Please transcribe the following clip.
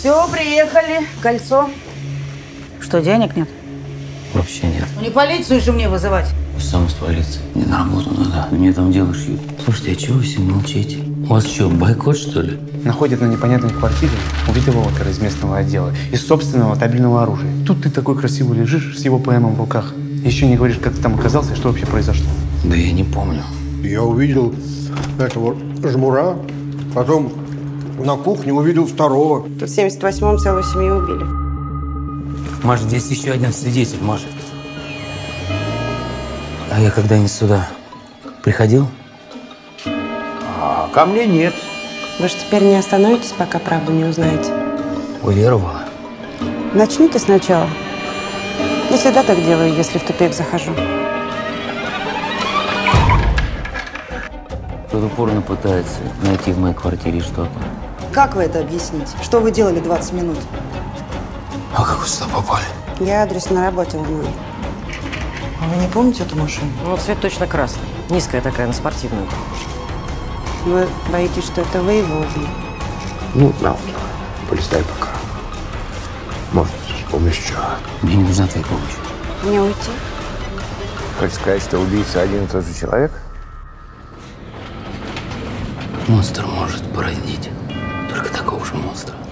Все, приехали. Кольцо. Что, денег нет? Вообще нет. Ну, не полицию же мне вызывать. Сам с полиции. Мне на работу надо. Мне там дело шьют. Слушайте, а чего вы все молчите? У вас что, бойкот, что ли? Находят на непонятной квартире убитого опера из местного отдела из собственного табельного оружия. Тут ты такой красивый лежишь с его ПМом в руках. Еще не говоришь, как ты там оказался и что вообще произошло. Да я не помню. Я увидел этого жмура, потом на кухне увидел второго. Тут в 78-м целую семью убили. Маша, здесь еще один свидетель, Маша. А я когда-нибудь сюда приходил? А ко мне нет. Вы же теперь не остановитесь, пока правду не узнаете. Уверовала. Начните сначала. Я всегда так делаю, если в тупик захожу. Кто-то упорно пытается найти в моей квартире что-то. Как вы это объясните? Что вы делали 20 минут? А как вы сюда попали? Я адрес на работе узнаю. А вы не помните эту машину? Ну, цвет точно красный. Низкая такая, на спортивную. Вы боитесь, что это вы его убили? Ну, да, полистай пока. Может, вспомнишь что. Мне не нужна твоя помощь. Мне уйти? Хочешь сказать, что убийца один и тот же человек? Монстр может породить только такого же монстра.